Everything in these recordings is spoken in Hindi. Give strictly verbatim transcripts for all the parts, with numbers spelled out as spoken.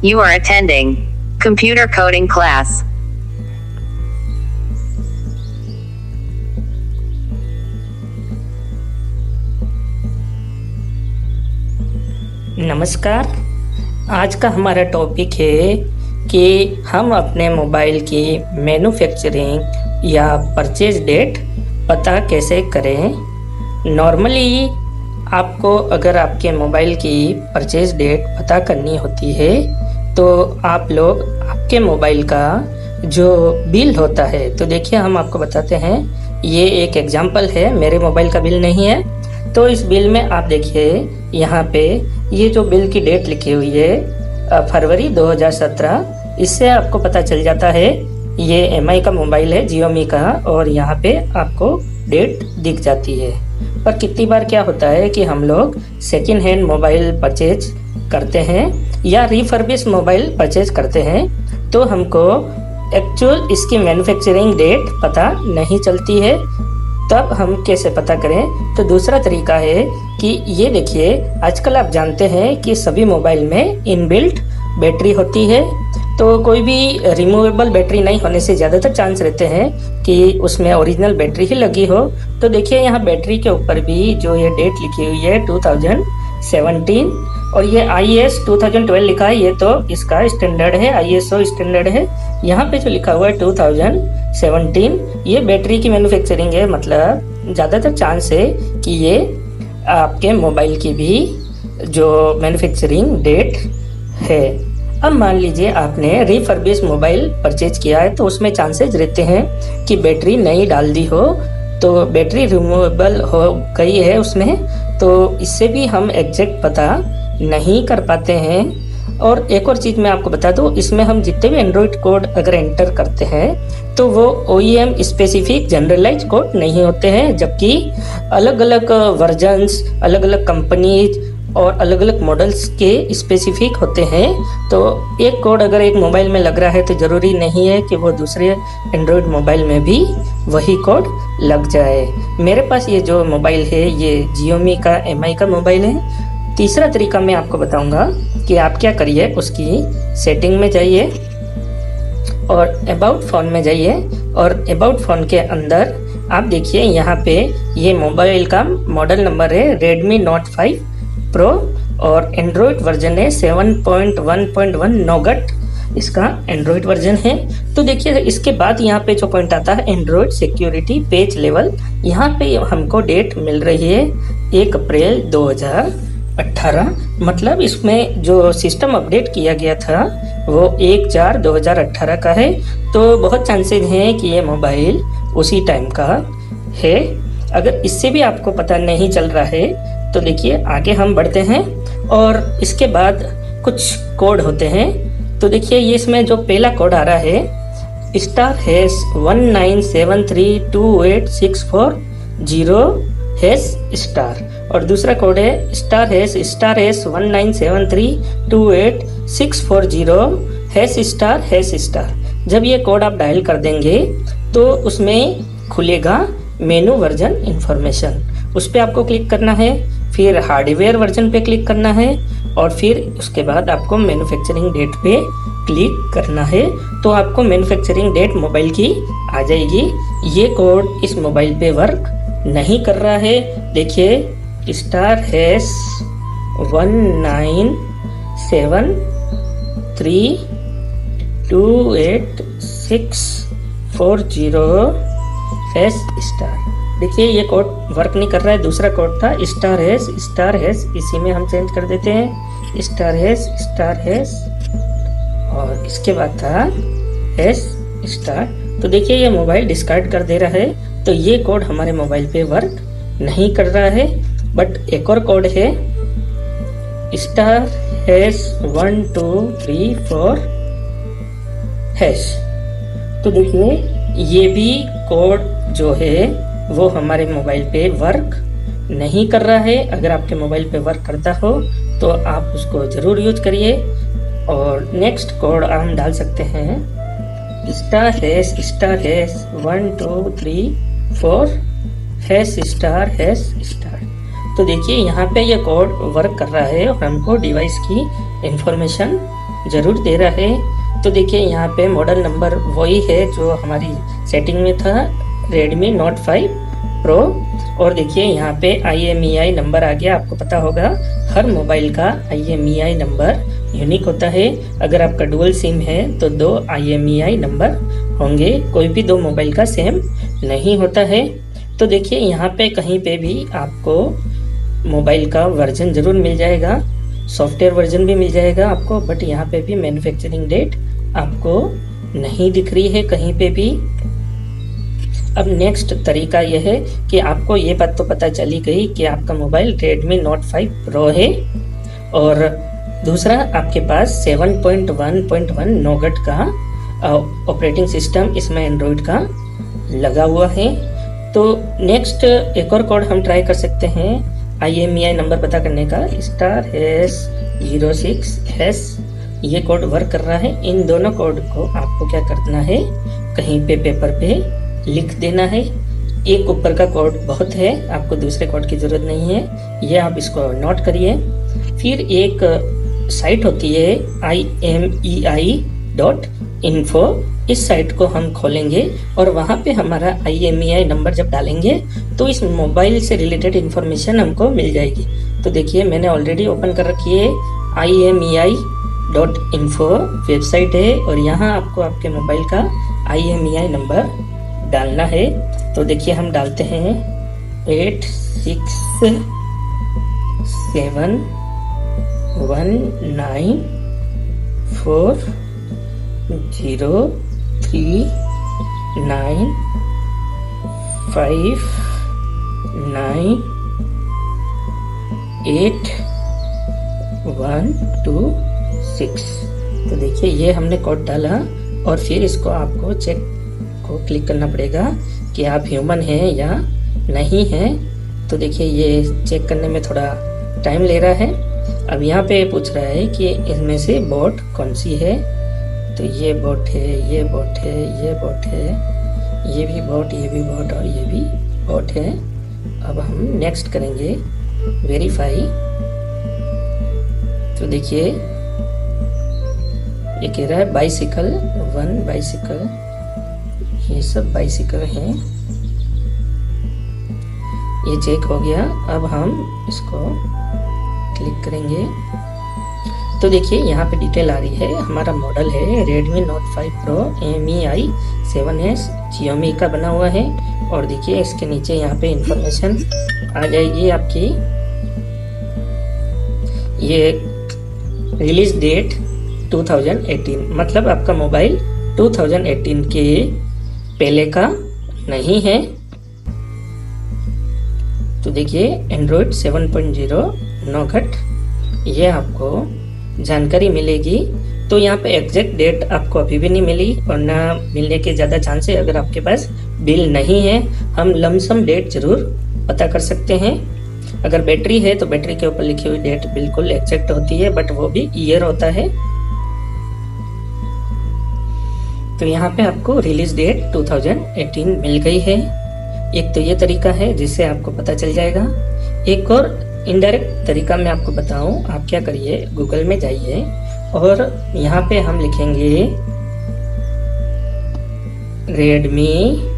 You are attending computer coding class. नमस्कार। आज का हमारा टॉपिक है कि हम अपने मोबाइल की मैन्युफैक्चरिंग या परचेज डेट पता कैसे करें। नॉर्मली आपको अगर आपके मोबाइल की परचेज डेट पता करनी होती है तो आप लोग आपके मोबाइल का जो बिल होता है, तो देखिए हम आपको बताते हैं, ये एक एग्जांपल है, मेरे मोबाइल का बिल नहीं है। तो इस बिल में आप देखिए यहाँ पे ये जो बिल की डेट लिखी हुई है फरवरी दो हज़ार सत्रह, इससे आपको पता चल जाता है ये एम आई का मोबाइल है, जियोमी का, और यहाँ पे आपको डेट दिख जाती है। पर कितनी बार क्या होता है कि हम लोग सेकेंड हैंड मोबाइल परचेज करते हैं या रिफर्बिश मोबाइल परचेज करते हैं तो हमको एक्चुअल इसकी मैन्युफैक्चरिंग डेट पता नहीं चलती है। तब हम कैसे पता करें? तो दूसरा तरीका है कि ये देखिए, आजकल आप जानते हैं कि सभी मोबाइल में इनबिल्ट बैटरी होती है, तो कोई भी रिमूवेबल बैटरी नहीं होने से ज़्यादातर चांस रहते हैं कि उसमें ओरिजिनल बैटरी ही लगी हो। तो देखिए यहाँ बैटरी के ऊपर भी जो ये डेट लिखी हुई है टू थाउज़ेंड सेवनटीन, और ये I S two thousand twelve लिखा है, ये तो इसका स्टैंडर्ड है, आई एस ओ स्टैंडर्ड है। यहाँ पे जो लिखा हुआ है टू थाउज़ेंड सेवनटीन, ये बैटरी की मैन्युफैक्चरिंग है, मतलब ज़्यादातर चांस है कि ये आपके मोबाइल की भी जो मैन्युफैक्चरिंग डेट है। अब मान लीजिए आपने रिफर्बिश मोबाइल परचेज किया है तो उसमें चांसेस रहते हैं कि बैटरी नई डाल दी हो, तो बैटरी रिमूवेबल हो गई है उसमें, तो इससे भी हम एग्जैक्ट पता नहीं कर पाते हैं। और एक और चीज़ मैं आपको बता दूं, इसमें हम जितने भी एंड्रॉइड कोड अगर एंटर करते हैं तो वो O E M specific generalise code नहीं होते हैं, जबकि अलग अलग वर्जन्स, अलग अलग कंपनीज और अलग अलग मॉडल्स के स्पेसिफिक होते हैं। तो एक कोड अगर एक मोबाइल में लग रहा है तो ज़रूरी नहीं है कि वो दूसरे एंड्रॉइड मोबाइल में भी वही कोड लग जाए। मेरे पास ये जो मोबाइल है ये जियोमी का एम आई का मोबाइल है। तीसरा तरीका मैं आपको बताऊंगा कि आप क्या करिए, उसकी सेटिंग में जाइए और अबाउट फ़ोन में जाइए, और अबाउट फ़ोन के अंदर आप देखिए यहाँ पे ये मोबाइल का मॉडल नंबर है रेडमी नोट फाइव प्रो और एंड्रॉयड वर्जन है seven point one point one nougat, इसका एंड्रॉयड वर्जन है। तो देखिए इसके बाद यहाँ पे जो पॉइंट आता है एंड्रॉयड सिक्योरिटी पेज लेवल, यहाँ पे हमको डेट मिल रही है एक अप्रैल दो हज़ार अठारह, मतलब इसमें जो सिस्टम अपडेट किया गया था वो एक चार दो हज़ार अठारह का है। तो बहुत चांसेस हैं कि ये मोबाइल उसी टाइम का है। अगर इससे भी आपको पता नहीं चल रहा है तो देखिए आगे हम बढ़ते हैं, और इसके बाद कुछ कोड होते हैं। तो देखिए ये इसमें जो पहला कोड आ रहा है star hash one nine seven three two eight six four zero hash star, और दूसरा कोड है star hash star hash one nine seven three two eight six four zero hash star hash star. जब ये कोड आप डायल कर देंगे तो उसमें खुलेगा मेनू वर्जन इंफॉर्मेशन, उस पर आपको क्लिक करना है, फिर हार्डवेयर वर्जन पे क्लिक करना है, और फिर उसके बाद आपको मैन्युफैक्चरिंग डेट पे क्लिक करना है। तो आपको मैन्युफैक्चरिंग डेट मोबाइल की आ जाएगी। ये कोड इस मोबाइल पे वर्क नहीं कर रहा है। देखिए star hash one nine seven three two eight six four zero hash star, देखिए ये कोड वर्क नहीं कर रहा है। दूसरा कोड था स्टार हैश स्टार हैश, इसी में हम चेंज कर देते हैं स्टार हैश स्टार हैश, और इसके बाद था हैश स्टार। तो देखिए ये मोबाइल डिस्कार्ड कर दे रहा है, तो ये कोड हमारे मोबाइल पे वर्क नहीं कर रहा है। बट एक और कोड है star hash one two three four hash, तो देखिए ये भी कोड जो है वो हमारे मोबाइल पे वर्क नहीं कर रहा है। अगर आपके मोबाइल पे वर्क करता हो तो आप उसको ज़रूर यूज करिए। और नेक्स्ट कोड हम डाल सकते हैं star hash star hash one two three four hash star hash star. तो देखिए यहाँ पे ये कोड वर्क कर रहा है और हमको डिवाइस की इंफॉर्मेशन ज़रूर दे रहा है। तो देखिए यहाँ पे मॉडल नंबर वही है जो हमारी सेटिंग में था, रेडमी नोट फाइव प्रो। और देखिए यहाँ पे आई एम ई आई नंबर आ गया। आपको पता होगा हर मोबाइल का I M E I number unique होता है। अगर आपका डुअल सिम है तो दो आई एम ई आई नंबर होंगे, कोई भी दो मोबाइल का सेम नहीं होता है। तो देखिए यहाँ पे कहीं पे भी आपको मोबाइल का वर्जन ज़रूर मिल जाएगा, सॉफ्टवेयर वर्जन भी मिल जाएगा आपको, बट यहाँ पे भी मैन्युफैक्चरिंग डेट आपको नहीं दिख रही है कहीं पे भी। अब नेक्स्ट तरीका यह है कि आपको ये बात तो पता चली गई कि आपका mobile Redmi note five pro है, और दूसरा आपके पास seven point one point one nougat का ऑपरेटिंग सिस्टम इसमें एंड्रॉइड का लगा हुआ है। तो नेक्स्ट एक और कोड हम ट्राई कर सकते हैं आई एम ई आई नंबर पता करने का, star S zero six S, ये कोड वर्क कर रहा है। इन दोनों कोड को आपको क्या करना है, कहीं पे पेपर पे लिख देना है। एक ऊपर का कोड बहुत है, आपको दूसरे कोड की जरूरत नहीं है, ये आप इसको नोट करिए। फिर एक साइट होती है I M E I dot info, इस साइट को हम खोलेंगे और वहाँ पे हमारा आई एम ई आई नंबर जब डालेंगे तो इस मोबाइल से रिलेटेड इंफॉर्मेशन हमको मिल जाएगी। तो देखिए मैंने ऑलरेडी ओपन कर रखी है, I M E I dot info website है, और यहाँ आपको आपके मोबाइल का I M E I number डालना है। तो देखिए हम डालते हैं eight six seven one nine four zero three nine five nine eight one two six. तो देखिए ये हमने कोड डाला, और फिर इसको आपको चेक को क्लिक करना पड़ेगा कि आप ह्यूमन हैं या नहीं हैं। तो देखिए ये चेक करने में थोड़ा टाइम ले रहा है। अब यहाँ पे पूछ रहा है कि इसमें से बोट कौन सी है, तो ये बोट है, ये बोट है, ये बोट है, ये भी बोट, ये भी बोट और ये भी बोट है। अब हम नेक्स्ट करेंगे वेरीफाई। तो देखिए ये कह रहा है बाइसिकल वन, बाइसिकल, ये सब बाइसिकल हैं, ये चेक हो गया। अब हम इसको क्लिक करेंगे तो देखिए यहाँ पे डिटेल आ रही है। हमारा मॉडल है Redmi note five pro M E I seven S, Xiaomi का बना हुआ है। और देखिए इसके नीचे यहाँ पे इंफॉर्मेशन आ जाएगी आपकी, ये release date two thousand eighteen, मतलब आपका मोबाइल टू थाउजेंड एटीन के पहले का नहीं है। तो देखिए Android seven point zero nougat, ये आपको जानकारी मिलेगी। तो यहाँ पे एग्जैक्ट डेट आपको अभी भी नहीं मिली, और ना मिलने के ज़्यादा चांस है अगर आपके पास बिल नहीं है। हम लमसम डेट जरूर पता कर सकते हैं। अगर बैटरी है तो बैटरी के ऊपर लिखी हुई डेट बिल्कुल एग्जैक्ट होती है, बट वो भी ईयर होता है। तो यहाँ पे आपको release date two thousand eighteen मिल गई है। एक तो ये तरीका है जिससे आपको पता चल जाएगा। एक और इनडायरेक्ट तरीका मैं आपको बताऊं, आप क्या करिए, गूगल में जाइए और यहाँ पे हम लिखेंगे Redmi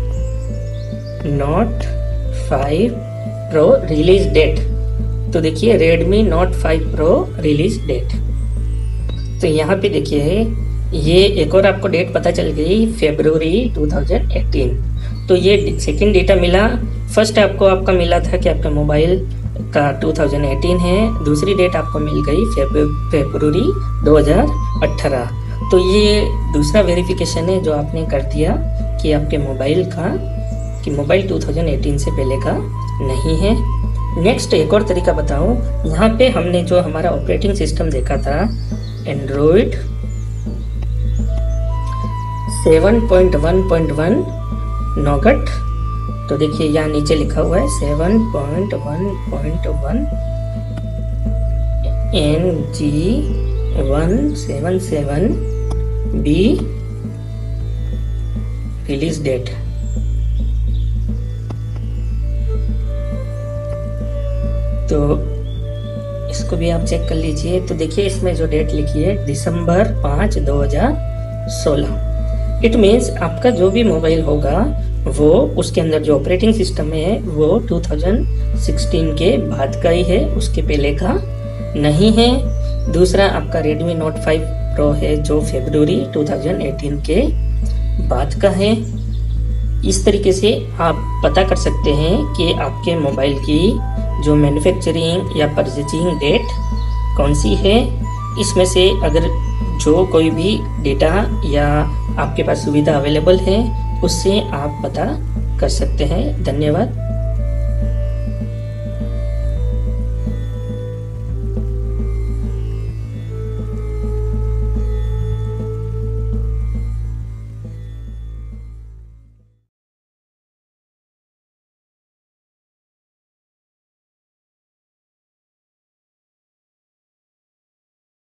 note five pro release date. तो देखिए Redmi note five pro release date. तो यहाँ पे देखिए ये एक और आपको डेट पता चल गई, फरवरी टू थाउजेंड एटीन। तो ये सेकंड डेटा मिला। फर्स्ट आपको आपका मिला था कि आपका मोबाइल का टू थाउजेंड एटीन है, दूसरी डेट आपको मिल गई फरवरी दो हज़ार अठारह। तो ये दूसरा वेरिफिकेशन है जो आपने कर दिया कि आपके मोबाइल का कि मोबाइल टू थाउजेंड एटीन से पहले का नहीं है। नेक्स्ट एक और तरीका बताऊं, यहाँ पे हमने जो हमारा ऑपरेटिंग सिस्टम देखा था Android seven point one point one nougat. तो देखिए यहाँ नीचे लिखा हुआ है seven point one point one N G one seven seven B release date. तो इस इसको भी आप चेक कर लीजिए। तो देखिए इसमें जो डेट लिखी है दिसंबर पाँच दो हज़ार सोलह। इट मीन्स आपका जो भी मोबाइल होगा वो उसके अंदर जो ऑपरेटिंग सिस्टम है वो दो हज़ार सोलह के बाद का ही है, उसके पहले का नहीं है। दूसरा आपका Redmi Note फाइव Pro है जो फरवरी दो हज़ार अठारह के बाद का है। इस तरीके से आप पता कर सकते हैं कि आपके मोबाइल की जो मैन्युफैक्चरिंग या परचेजिंग डेट कौन सी है। इसमें से अगर जो कोई भी डेटा या आपके पास सुविधा अवेलेबल है उससे आप पता कर सकते हैं। धन्यवाद।